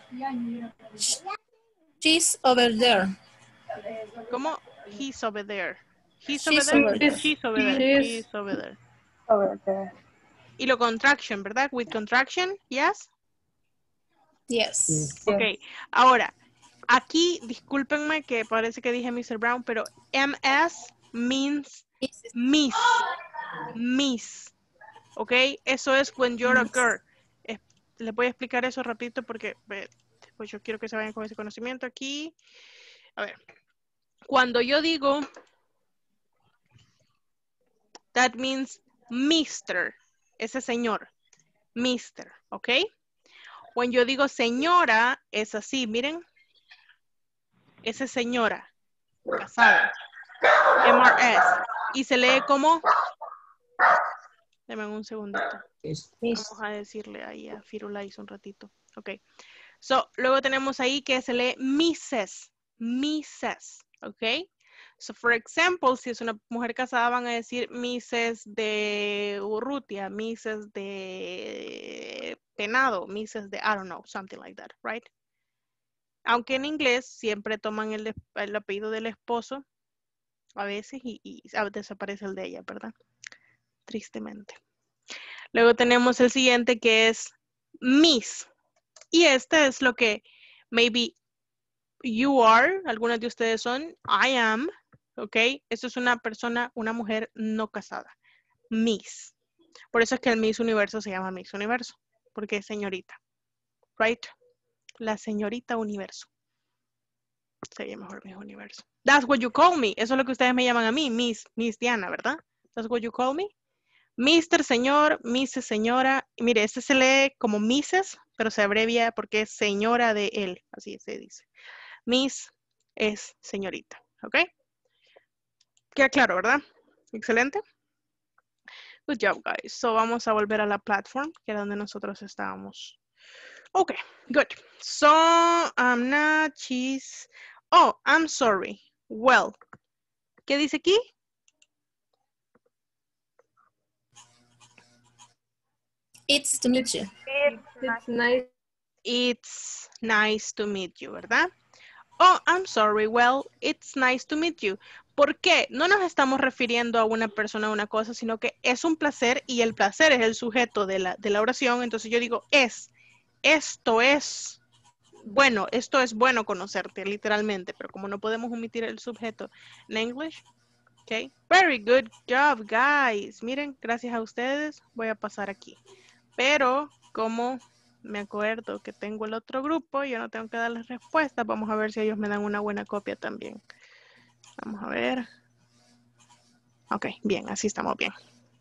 She's over there. ¿Cómo? He's over there. He's She's over there. over there. She's over there. She's over there. Over there. Y lo contraction, ¿verdad? With contraction, yes? Yes. Ok. Ahora, aquí, discúlpenme que parece que dije Mr. Brown, pero MS means miss. Miss. Ok. Eso es when you're a girl. Les voy a explicar eso rapidito porque pues yo quiero que se vayan con ese conocimiento aquí. A ver. Cuando yo digo that means Mr. Ese señor. Mr. ¿Ok? Cuando yo digo señora, es así, miren. Esa es señora. Casada. MRS. Y se lee como... Deme un segundito. Vamos a decirle ahí a Firulais un ratito. Ok. So, luego tenemos ahí que se lee Mrs. Mrs. Ok. So, for example, si es una mujer casada, van a decir Mrs. de Urrutia, Mrs. de Penado, Mrs. de, I don't know, something like that, right? Aunque en inglés siempre toman el apellido del esposo a veces y desaparece el de ella, ¿verdad? Tristemente. Luego tenemos el siguiente que es Miss. Y este es lo que maybe you are, algunas de ustedes son, I am, ¿ok? Esto es una persona, una mujer no casada. Miss. Por eso es que el Miss Universo se llama Miss Universo, porque es señorita. Right? La señorita Universo. Sería mejor Miss Universo. That's what you call me. Eso es lo que ustedes me llaman a mí, Miss Diana, ¿verdad? That's what you call me. Mister, señor, Mrs, señora. Mire, este se lee como Mrs, pero se abrevia porque es señora de él. Así se dice. Miss es señorita. ¿Ok? Queda claro, ¿verdad? Excelente. Good job, guys. So vamos a volver a la platform, que era donde nosotros estábamos. Ok, good. So, I'm not, she's... Oh, I'm sorry. Well. ¿Qué dice aquí? It's to meet you. It's nice. It's nice to meet you, ¿verdad? Oh, I'm sorry. Well, it's nice to meet you. ¿Por qué? No nos estamos refiriendo a una persona o una cosa, sino que es un placer y el placer es el sujeto de la oración. Entonces yo digo esto es bueno conocerte, literalmente. Pero como no podemos omitir el sujeto en English, ok. Very good job, guys. Miren, gracias a ustedes voy a pasar aquí. Pero como me acuerdo que tengo el otro grupo, yo no tengo que darles respuestas. Vamos a ver si ellos me dan una buena copia también. Vamos a ver. Ok, bien, así estamos bien.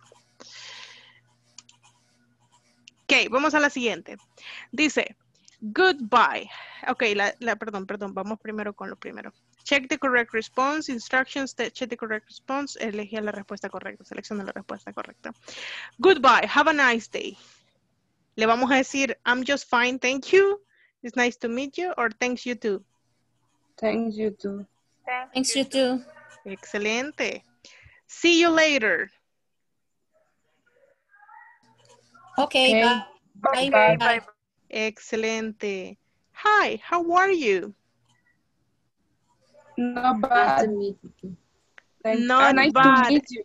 Ok, vamos a la siguiente. Dice, goodbye. Ok, perdón, vamos primero con lo primero. Check the correct response, instructions, check the correct response, elegí la respuesta correcta, selecciona la respuesta correcta. Goodbye, have a nice day. Le vamos a decir, I'm just fine, thank you. It's nice to meet you, or thanks you too. Thanks you too. Thanks you too. Excelente. See you later. Okay, Okay. bye. Bye. Bye. Excelente. Hi, how are you? Not Nice bad. to meet you. Not Nice bad. to meet you.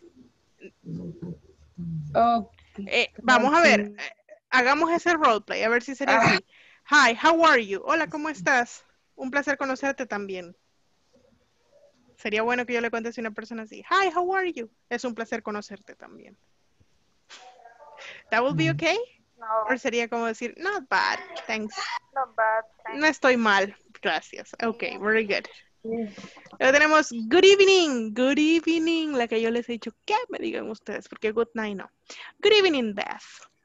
Oh, Vamos a ver. Hagamos ese roleplay, a ver si sería así. Hi, how are you? Hola, ¿cómo estás? Un placer conocerte también. Sería bueno que yo le conteste a una persona así. Hi, how are you? Es un placer conocerte también. That will be okay? No, O sería como decir, not bad, thanks. not bad. Thanks. No estoy mal, gracias. Okay, very good. Luego tenemos good evening, la que yo les he dicho que me digan ustedes, porque good night no. Good evening, Beth.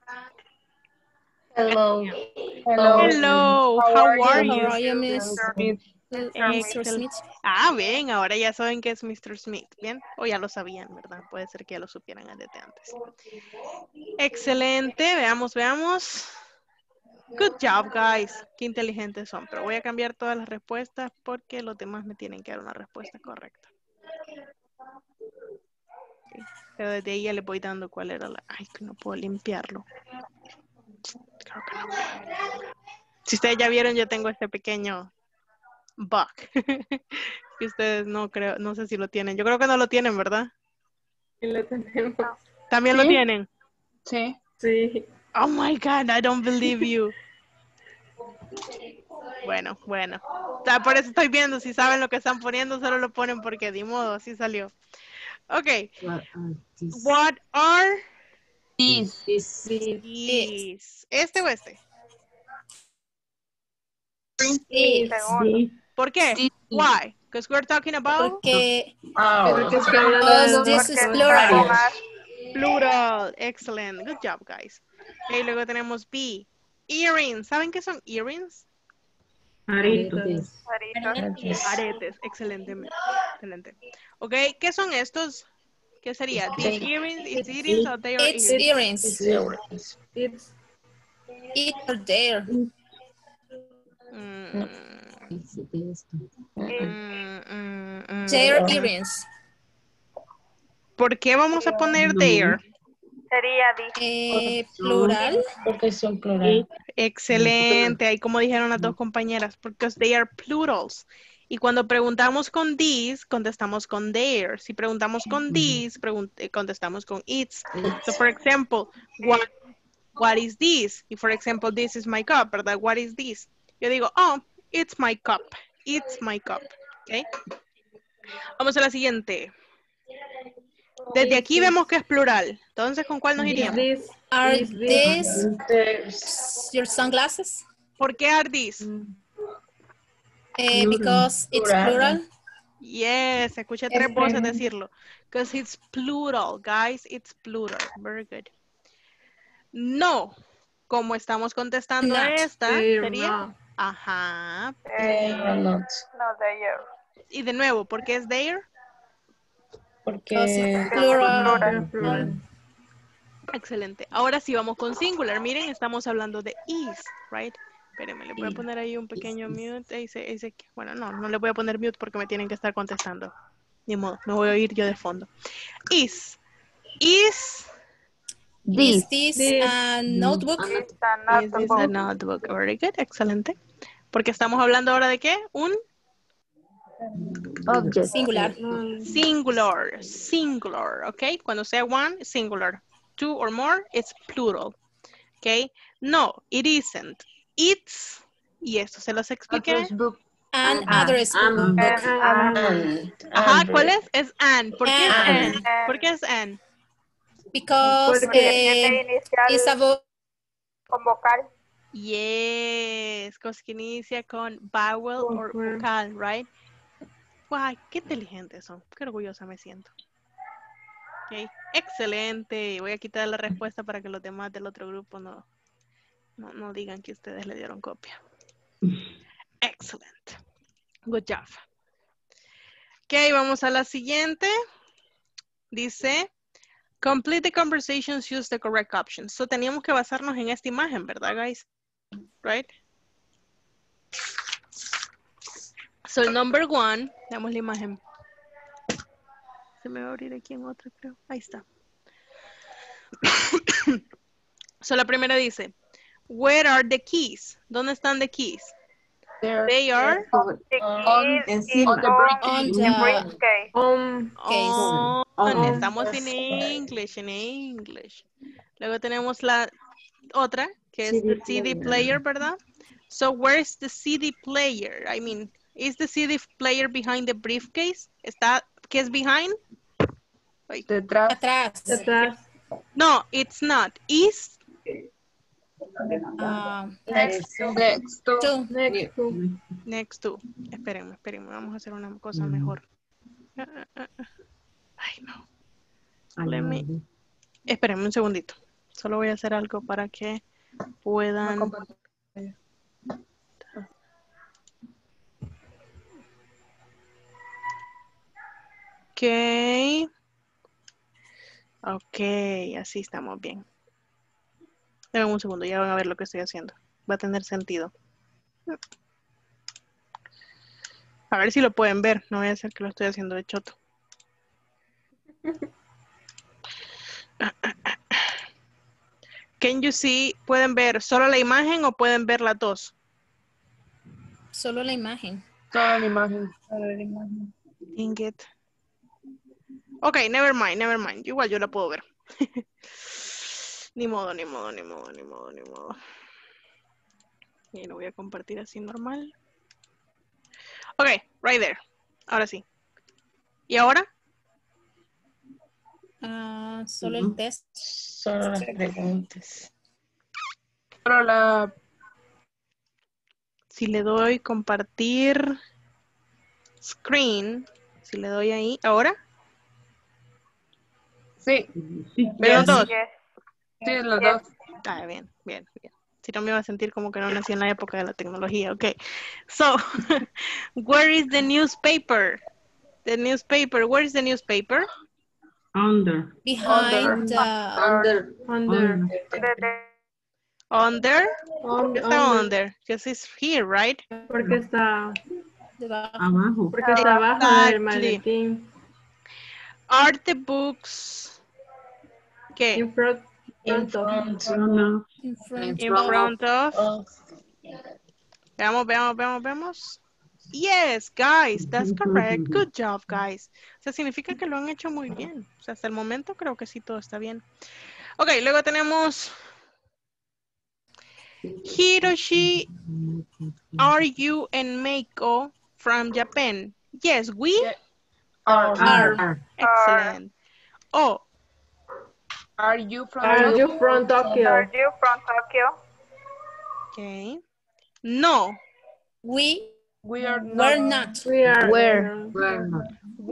Hello. Hello, how are you? How are you, Miss? Mr. Excel- Smith? Ah, bien, ahora ya saben que es Mr. Smith, ¿bien? O ya lo sabían, ¿verdad? Puede ser que ya lo supieran desde antes. Excelente, veamos. Good job, guys. Qué inteligentes son. Pero voy a cambiar todas las respuestas porque los demás me tienen que dar una respuesta correcta. Okay. Pero desde ahí ya le voy dando cuál era la... Ay, que no puedo limpiarlo. Creo que no. Si ustedes ya vieron, yo tengo este pequeño bug. Que ustedes no sé si lo tienen. Yo creo que no lo tienen, ¿verdad? Sí, lo tenemos. ¿También lo tienen? sí. Sí. Oh my God, I don't believe you. Bueno. Por eso estoy viendo, si saben lo que están poniendo, solo lo ponen porque de modo, así salió. Ok. What are These. these? ¿Este o este? ¿Por qué? Sí. Why? Because we're talking about Porque Porque estoy hablando this is Porque plural. más plural. Excellent. Good job, guys. Y luego tenemos B. Earrings. ¿Saben qué son earrings? Aretes. Aretes. Excelente. Ok, ¿qué son estos? ¿Qué sería? These earrings, it's earrings, or they are It's earrings? earrings. It's It's there. Their earrings. ¿Por qué vamos a poner there? Sería this. Plural. Porque son plural. Excelente. Ahí como dijeron las dos compañeras, because they are plurals. Y cuando preguntamos con these, contestamos con their. Si preguntamos con these, contestamos con its. So, for example, what is this? Y for example, this is my cup, ¿verdad? What is this? Yo digo, oh, it's my cup. It's my cup. ¿Ok? Vamos a la siguiente. Desde aquí vemos que es plural. Entonces, ¿con cuál nos iríamos? Are these your sunglasses? ¿Por qué are these? Because it's plural. Yes, escuché tres voces decirlo. Because it's plural, guys. It's plural. Very good. No. Como estamos contestando a esta, sería... Ajá. Not. No, there. Y de nuevo, ¿por qué es there? Porque Plural. Excelente. Ahora sí vamos con singular. Miren, estamos hablando de is, right? Espérenme, le voy a poner ahí un pequeño mute. Bueno, no le voy a poner mute porque me tienen que estar contestando. Ni modo, me voy a oír yo de fondo. Is Is this a notebook? Is this a notebook? Very good, excelente. Porque estamos hablando ahora de qué? Un Object. Singular. Singular, ¿ok? Cuando sea one, singular. Two or more, it's plural, ¿ok? No, it isn't. It's, y esto se los expliqué. An address book. Ajá, ¿cuál es? Es an. ¿Por qué es an? ¿Por qué es an? Because it's a book. Con vocal. Yes, cosas que inicia con vowel or vocal, right? Guay, qué inteligentes son. Qué orgullosa me siento. Okay. Excelente. Voy a quitar la respuesta para que los demás del otro grupo no digan que ustedes le dieron copia. Excelente. Good job. Ok, vamos a la siguiente. Dice, complete the conversations, use the correct options. So teníamos que basarnos en esta imagen, ¿verdad, guys? Right? So el number one, damos la imagen. Se me va a abrir aquí en otra, creo. Ahí está. So la primera dice, where are the keys? ¿Dónde están the keys? They are On estamos en English. Luego tenemos la otra, que es the CD player, ¿verdad? So where's the CD player? I mean, is the CD player behind the briefcase? ¿Qué es behind? Atrás. No, it's not. Is next to. Espérenme. Vamos a hacer una cosa mejor. Ay, no. Espérenme un segundito. Solo voy a hacer algo para que puedan... Ok, así estamos bien. Denme un segundo, ya van a ver lo que estoy haciendo. Va a tener sentido. A ver si lo pueden ver. No voy a hacer que lo estoy haciendo de choto. Can you see? ¿Pueden ver solo la imagen o pueden ver las dos? Solo la imagen. Solo la imagen. Dang it. Ok, never mind. Igual yo la puedo ver. Ni modo. Y lo voy a compartir así normal. Ok, right there. Ahora sí. ¿Y ahora? Solo el test. Solo las preguntas. Si le doy compartir screen, si le doy ahí, ¿ahora? Sí. ¿Ven los dos? Sí, los dos. Ah, bien. Si no me iba a sentir como que no nací en la época de la tecnología. Ok. So, where is the newspaper? The newspaper. Where is the newspaper? Under. Behind. Under. Under? ¿Por qué está under? Because it's here, right? Porque está Abajo. Porque está abajo del maletín. Are the books... Ok, ¿Qué? In front In of. front. In front In of. front of. Veamos. Yes, guys, that's correct. Good job, guys. O sea, significa que lo han hecho muy bien. O sea, hasta el momento creo que sí todo está bien. Ok, luego tenemos Hiroshi, are you and Meiko from Japan? Yes, we Are. Excellent. Oh, Are you from Are you from Tokyo? Are you from Tokyo? okay. No, We We are were not. We are. Where? We're not.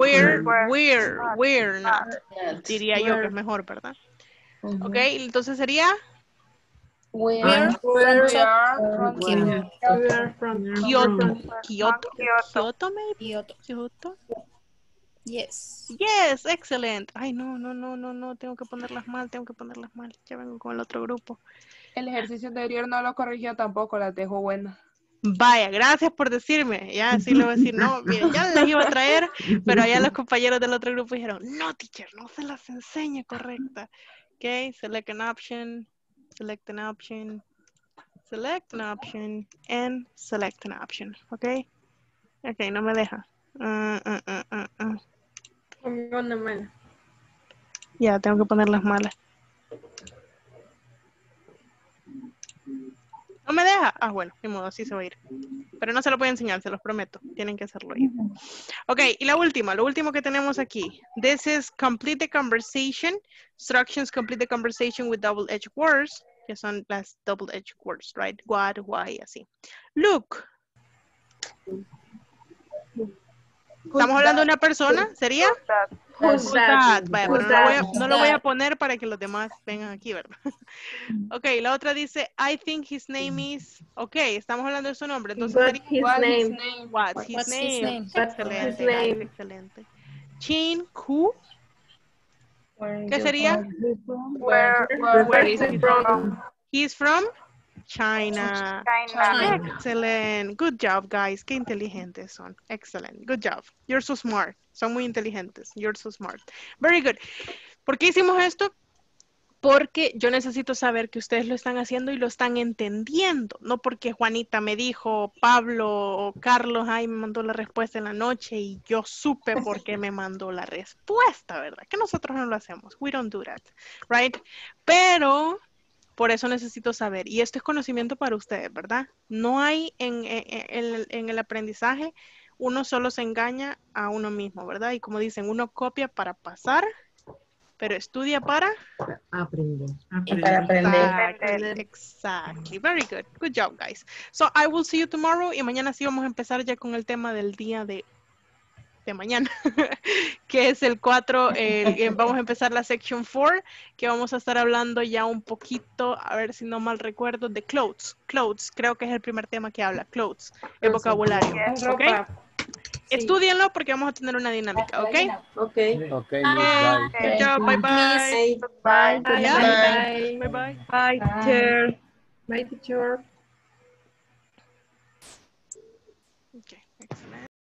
we're not. Diría yo que es mejor, ¿verdad? Ok, entonces sería We're from We Tokyo. are from We are from Kyoto. Kyoto, maybe? Kyoto. Kyoto. Yes. Yes, excellent. Ay, no, tengo que ponerlas mal. Ya vengo con el otro grupo. El ejercicio anterior no lo corrigió tampoco, las dejó buenas. Vaya, gracias por decirme. Ya sí le voy a decir, no, miren, ya les iba a traer, pero allá los compañeros del otro grupo dijeron, no, teacher, no se las enseña correcta. Ok, select an option, and select an option. Ok, no me deja. Ya, tengo que poner las malas. No me deja. Ah, bueno, de modo, así se va a ir. Pero no se lo voy a enseñar, se los prometo. Tienen que hacerlo ahí. Ok, y lo último que tenemos aquí. This is complete the conversation. Instructions complete the conversation with double-edged words. Que son las double-edged words, right? What, why, así. Look. Estamos hablando de una persona, ¿sería? Who's that? Vaya, pero no lo voy a poner para que los demás vengan aquí, ¿verdad? Ok, la otra dice, I think his name is... Ok, estamos hablando de su nombre. Entonces What's sería, his name? What's his name? Excelente, His name. guys, excelente. Chin, who? ¿Qué sería? Where is he from? He's from China. China. Excellent. Good job, guys. Qué inteligentes son. Excellent. Good job. You're so smart. Son muy inteligentes. You're so smart. Very good. ¿Por qué hicimos esto? Porque yo necesito saber que ustedes lo están haciendo y lo están entendiendo. No porque Juanita me dijo, Pablo o Carlos, ay, me mandó la respuesta en la noche y yo supe por qué me mandó la respuesta, ¿verdad? Que nosotros no lo hacemos. We don't do that. Right? Pero... por eso necesito saber. Y esto es conocimiento para ustedes, ¿verdad? No hay en el aprendizaje, uno solo se engaña a uno mismo, ¿verdad? Y como dicen, uno copia para pasar, pero estudia para Aprender. Exactly. Very good. Good job, guys. So, I will see you tomorrow. Y mañana sí vamos a empezar ya con el tema del día de mañana, que es el 4, vamos a empezar la section 4, que vamos a estar hablando ya un poquito, a ver si no mal recuerdo, de clothes, creo que es el primer tema que habla, clothes, el vocabulario, ¿ok? Estudienlo porque vamos a tener una dinámica, ¿ok? Ok. Ok, bye. Good job, bye bye. Bye. Bye bye. Bye, teacher. Bye, teacher. Okay.